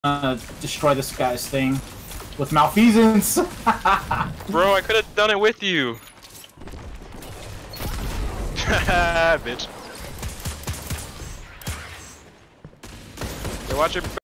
destroy this guy's thing with malfeasance. Bro, I could have done it with you. Bitch. Hey, watch your